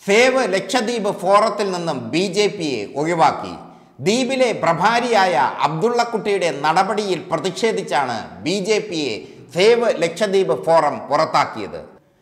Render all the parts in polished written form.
Save Lakshadweep ഫോറത്തിൽ നിന്നും BJPയെ ഒഴിവാക്കി. ദ്വീപിലെ പ്രഭാരിയായ അബ്ദുള്ളക്കുട്ടിയുടെ നടപടിയിൽ പ്രതിഷേധിച്ചാണ് BJPയെ സേവ് ലക്ഷദ്വീപ് ഫോറം പുറത്താക്കിയത്.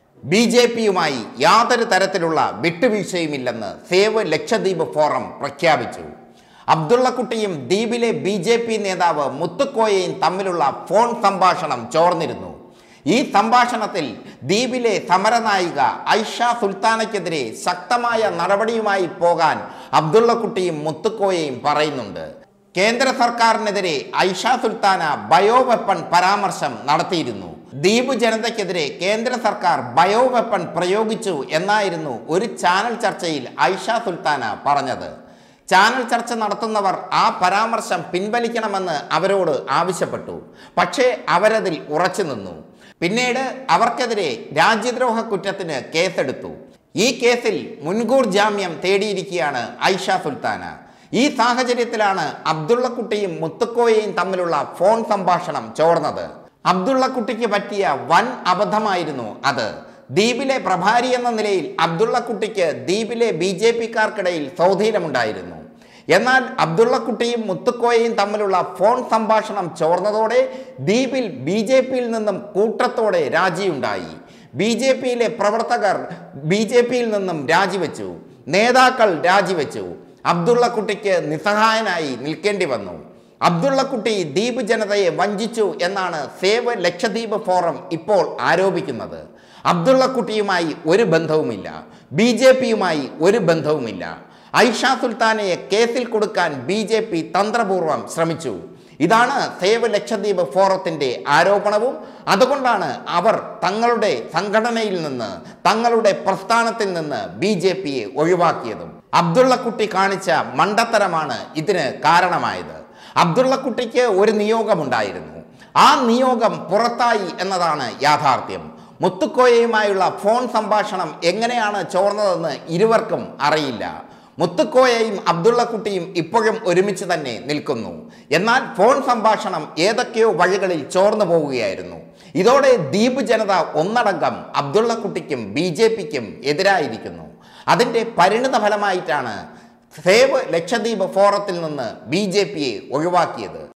BJPയുമായി യാതൊരു തരത്തിലുള്ള വിട്ടുവീഴ്ചയുമില്ലെന്ന് സേവ് ലക്ഷദ്വീപ് ഫോറം പ്രഖ്യാപിച്ചു. അബ്ദുള്ളക്കുട്ടിയും ദ്വീപിലെ BJP നേതാവ് മുത്തുക്കോയയും തമ്മിലുള്ള ഫോൺ സംഭാഷണം ചോർന്നിരുന്നു. ഈ സംഭാഷണത്തിൽ ദ്വീപിലെ സമരനായിക ഐഷ സുൽത്താനയ്ക്കെതിരെ ശക്തമായ നടപടിയുമായി പോകാൻ അബ്ദുള്ളക്കുട്ടിയും മുത്തുക്കോയയും പറയുന്നുണ്ട്. കേന്ദ്ര സർക്കാരിനെതിരെ ഐഷ സുൽത്താന ബയോവെപ്പൺ പരാമർശം നടത്തിയിരുന്നു. ദ്വീപ് ജനതയ്ക്കെതിരെ കേന്ദ്ര സർക്കാർ ബയോവെപ്പൺ പ്രയോഗിച്ചു എന്നായിരുന്നു ഒരു ചാനൽ ചർച്ചയിൽ ഐഷ സുൽത്താന പറഞ്ഞത്. ചാനൽ ചർച്ച നടത്തുന്നവർ ആ പരാമർശം പിൻവലിക്കണമെന്ന് അവരോട് ആവശ്യപ്പെട്ടു. പക്ഷേ അവരതിൽ ഉറച്ചു നിന്നു. പിന്നീട് അവർക്കെതിരെ രാജ്യദ്രോഹ കുറ്റത്തിന് കേസെടുത്തു. ഈ കേസിൽ മുൻകൂർ ജാമ്യം തേടിയിരിക്കുകയാണ് ഐഷ സുൽത്താന. ഈ സാഹചര്യത്തിലാണ് അബ്ദുള്ളക്കുട്ടിയും മുത്തുക്കോയയും തമ്മിലുള്ള ഫോൺ സംഭാഷണം ചോർന്നത്. അബ്ദുള്ളക്കുട്ടിക്ക് പറ്റിയ വൻ അബദ്ധമായിരുന്നു അത്. ദ്വീപിലെ പ്രഭാരി എന്ന നിലയിൽ അബ്ദുള്ളക്കുട്ടിക്ക് ദ്വീപിലെ BJPക്കാർക്കിടയിൽ സ്വാധീനമുണ്ടായിരുന്നു. എന്നാൽ അബ്ദുള്ളക്കുട്ടിയും മുത്തുക്കോയയും തമ്മിലുള്ള ഫോൺ സംഭാഷണം ചോർന്നതോടെ ദ്വീപിൽ BJPയിൽ നിന്നും കൂട്ടത്തോടെ രാജിയുണ്ടായി. BJPയിലെ പ്രവർത്തകർ BJPയിൽ നിന്നും രാജിവെച്ചു. നേതാക്കൾ രാജിവെച്ചു. അബ്ദുള്ളക്കുട്ടിക്ക് നിസ്സഹായനായി നിൽക്കേണ്ടി വന്നു. അബ്ദുള്ളക്കുട്ടി ദ്വീപ് ജനതയെ വഞ്ചിച്ചു എന്നാണ് സേവ് ലക്ഷദ്വീപ് ഫോറം ഇപ്പോൾ ആരോപിക്കുന്നത്. അബ്ദുള്ളക്കുട്ടിയുമായി ഒരു ബന്ധവുമില്ല. BJPയുമായി ഒരു ബന്ധവുമില്ല. ഐഷ സുൽത്താനയെ കേസിൽ കൊടുക്കാൻ BJP തന്ത്രപൂർവ്വം ശ്രമിച്ചു. ഇതാണ് സേവ് ലക്ഷദ്വീപ് ഫോറത്തിൻ്റെ ആരോപണവും. അതുകൊണ്ടാണ് അവർ തങ്ങളുടെ സംഘടനയിൽ നിന്ന്, തങ്ങളുടെ പ്രസ്ഥാനത്തിൽ നിന്ന് BJPയെ ഒഴിവാക്കിയതും. അബ്ദുള്ളക്കുട്ടി കാണിച്ച മണ്ടത്തരമാണ് ഇതിന് കാരണമായത്. അബ്ദുള്ളക്കുട്ടിക്ക് ഒരു നിയോഗമുണ്ടായിരുന്നു. ആ നിയോഗം പുറത്തായി എന്നതാണ് യാഥാർത്ഥ്യം. മുത്തുക്കോയയുമായുള്ള ഫോൺ സംഭാഷണം എങ്ങനെയാണ് ചോർന്നതെന്ന് ഇരുവർക്കും അറിയില്ല. മുത്തുക്കോയയും അബ്ദുള്ളക്കുട്ടിയും ഇപ്പോഴും ഒരുമിച്ച് തന്നെ നിൽക്കുന്നു. എന്നാൽ ഫോൺ സംഭാഷണം ഏതൊക്കെയോ വഴികളിൽ ചോർന്നു പോവുകയായിരുന്നു. ഇതോടെ ദ്വീപ് ജനത ഒന്നടങ്കം അബ്ദുള്ളക്കുട്ടിക്കും BJPക്കും എതിരായിരിക്കുന്നു. അതിൻ്റെ പരിണിത ഫലമായിട്ടാണ് സേവ് ലക്ഷദ്വീപ് ഫോറത്തിൽ നിന്ന് BJPയെ ഒഴിവാക്കിയത്.